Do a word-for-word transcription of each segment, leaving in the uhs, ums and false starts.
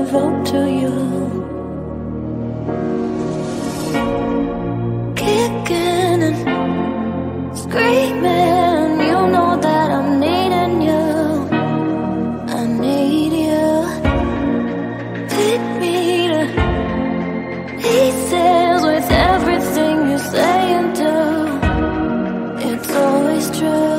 devote to you. Kicking and screaming, you know that I'm needing you. I need you. Pick me to pieces with everything you say and do. It's always true.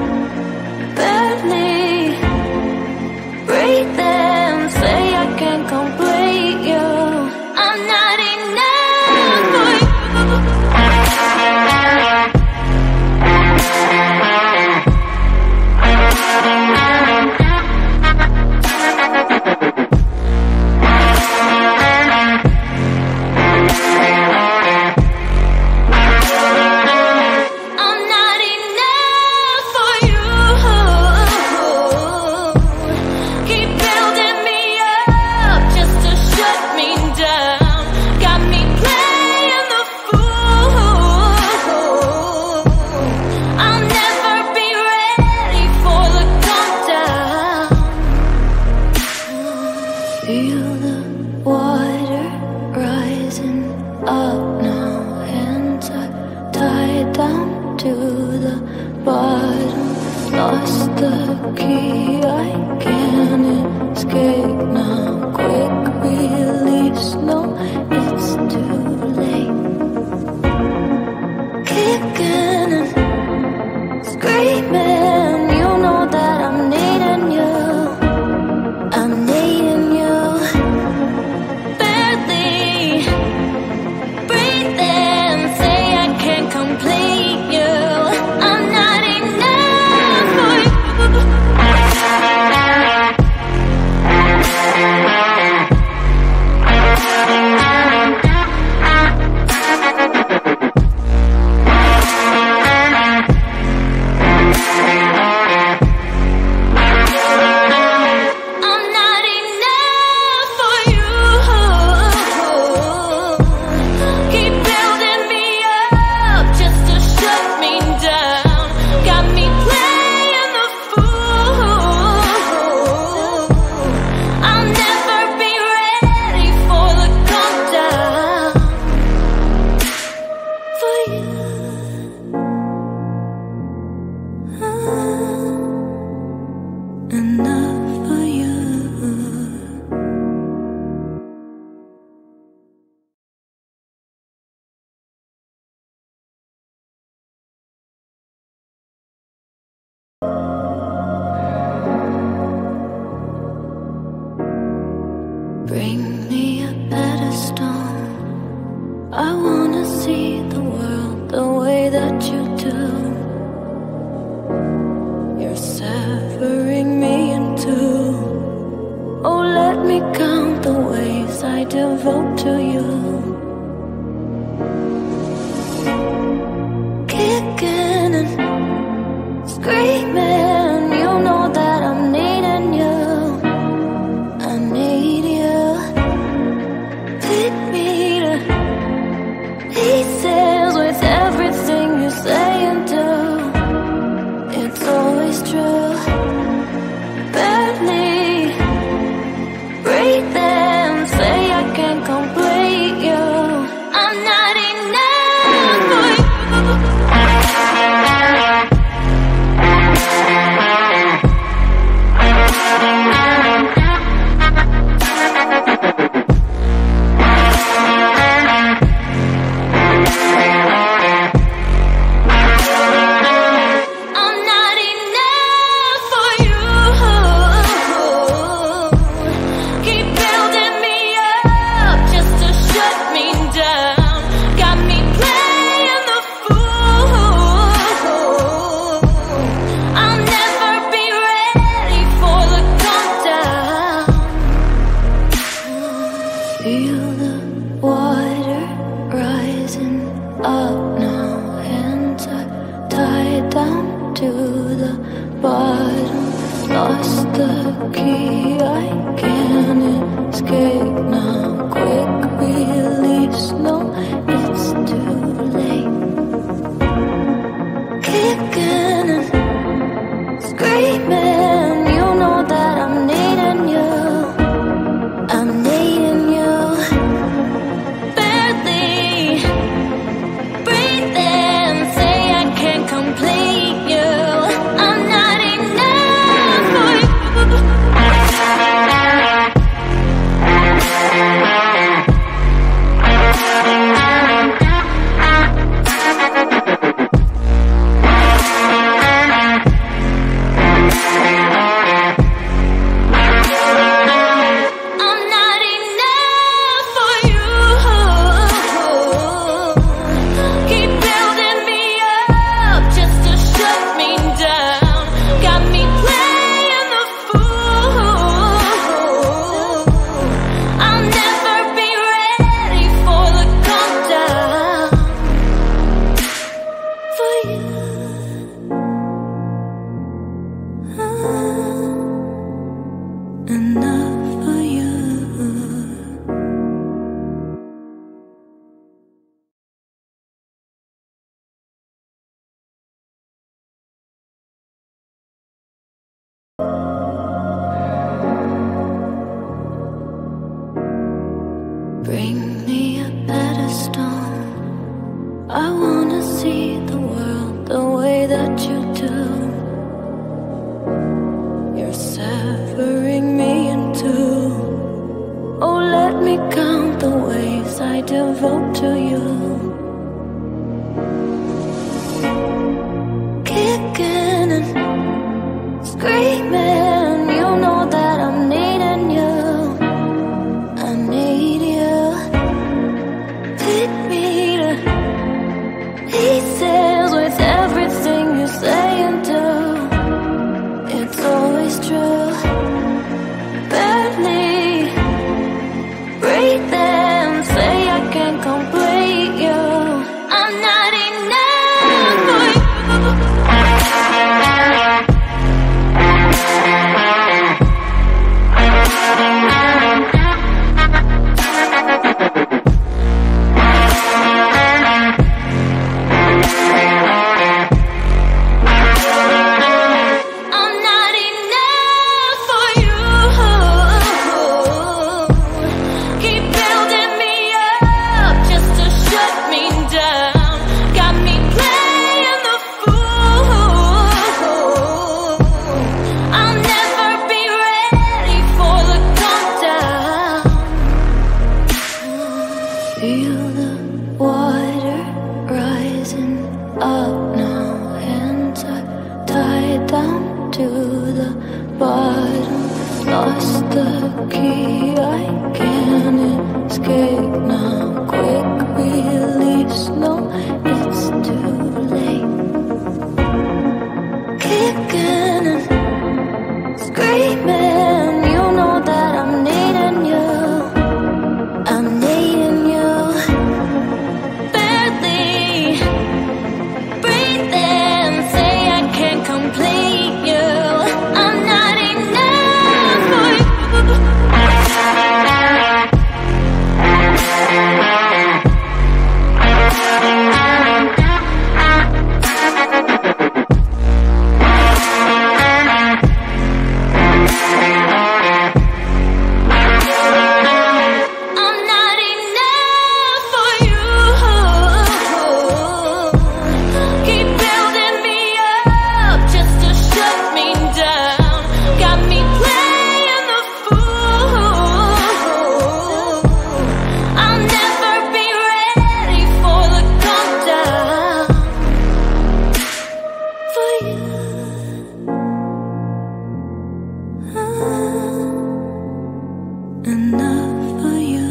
Barely breathe and say I can't complete you. I'm not enough for you. Feel the water rising up now, hands are tied down to the bottom. Lost the key, I can't escape now. Quick release, no, it's too late. Kicking and screaming, you know that I'm needing you. I'm needing you. Bring me a pedestal. I wanna see the world the way that you do. You're severing me in two. Oh, let me count the ways I devote to you. Kicking and screaming, you know that I'm needing you. I need you. Pick me to pieces with everything you say and do. It's always true. Barely breathe and say I can't complete you. I'm not enough for you. Feel the water rising up now, hands are tied down to the bottom. Lost the key, I can't escape now. Quick release, no, it's too late. Kicking and screaming, you know that I'm needing you. I'm devote to you. Kicking and screaming, you know that I'm needing you. I need you. Pick me to pieces with everything you say and do. It's always true. Barely breathe and say I can't complete you. I'm not enough for you. Feel the water rising up now, hands are tied down to the bottom. Lost the key, I can't escape now. Quick release, no, it's too late. Kicking and screaming, you know that I'm needing you. I'm needing you. Barely breathe and say I can't complete you. I'm not enough for you. Enough for you.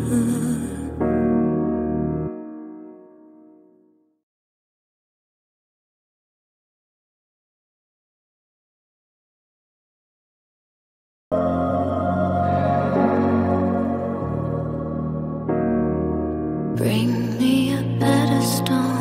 Bring me a better storm.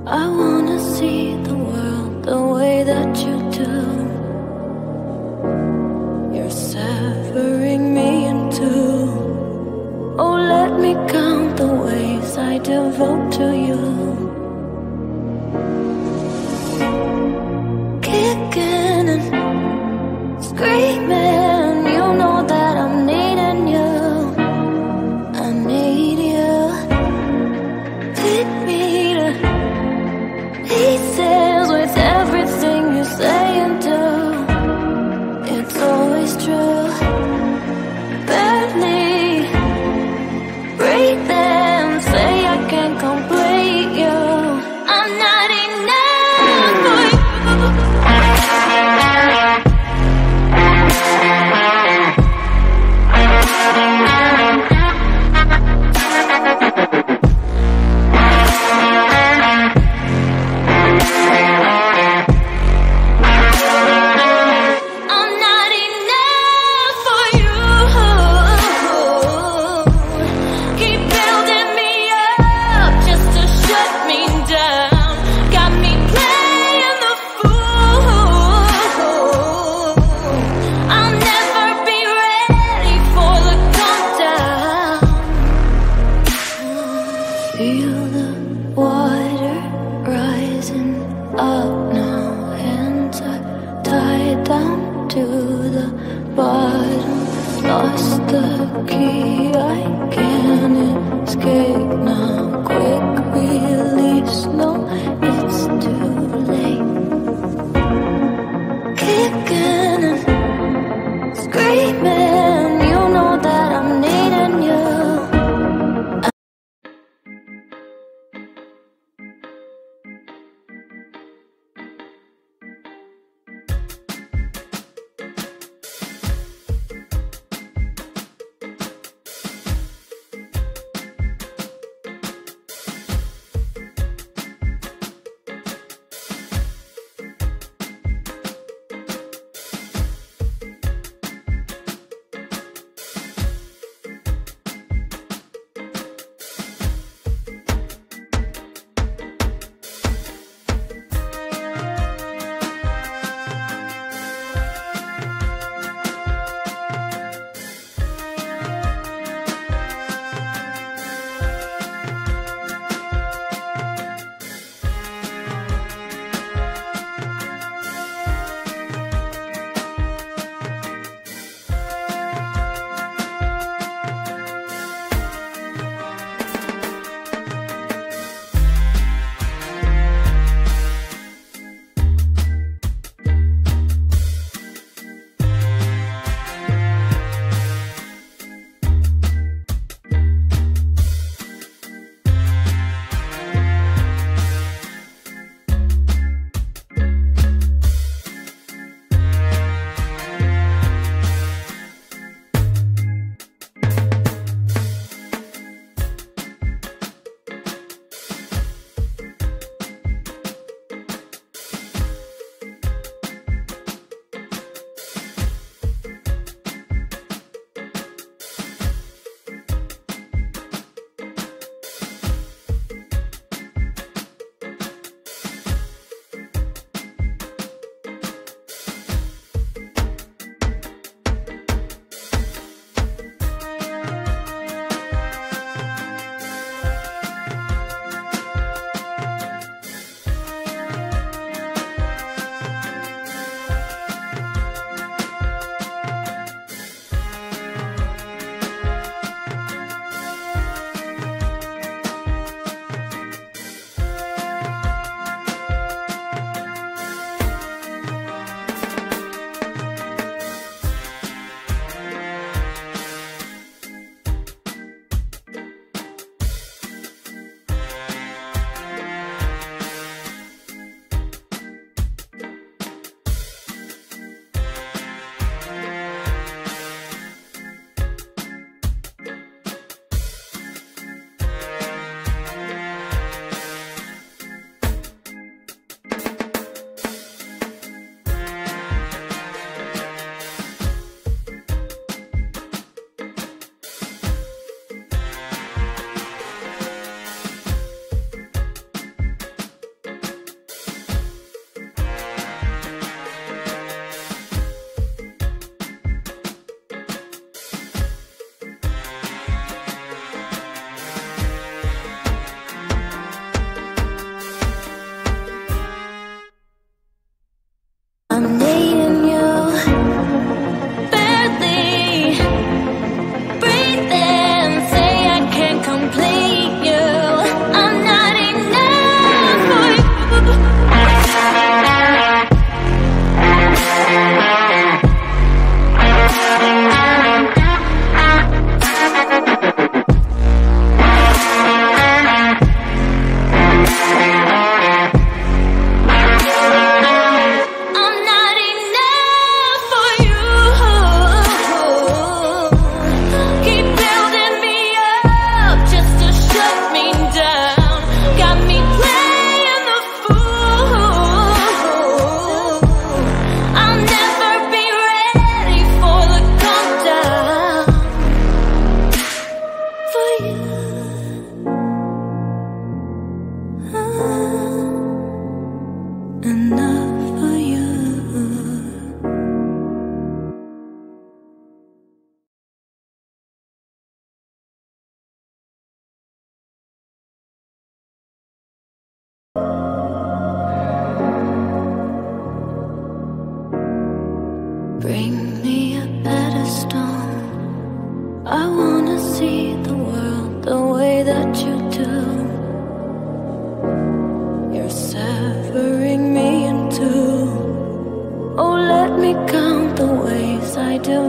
I wanna see the world the way that you do. You're severing me in two. Oh, let me count the ways I devote to you. Kicking and screaming, you know that I'm needing you. I need you. Pick me to pieces with everything you say and do. It's always true. Barely breathe and say I can't complete you. I'm not enough for you. Feel the water rising up now, hands are tied down to the bottom. Lost the key, I can't escape now. Quick release, no, it's too late. Kicking and screaming, you know that I'm needing you.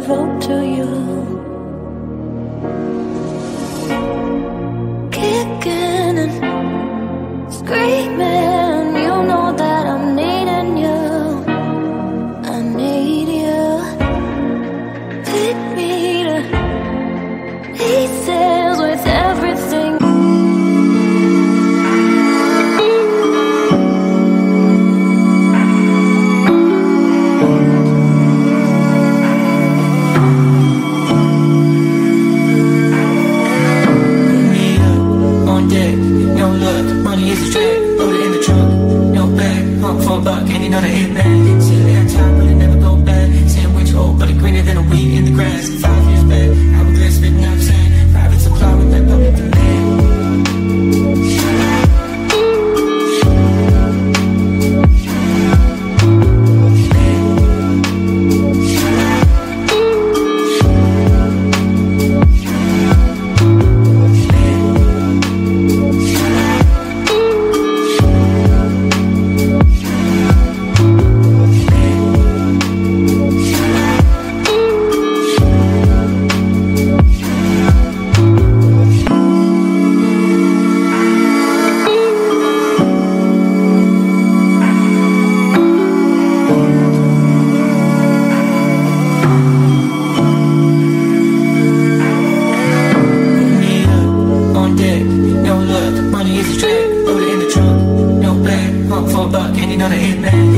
devote to you. Kicking and screaming, you know that I'm needing you. I need you. Pick me to pieces with everything. And you know the hit man. See you every time, but it never go back. Sandwich old, but it greener than a weed in the grass. Five years back, I was glad spitting out saying private supply with that public demand. For a buck, and you know the hit man.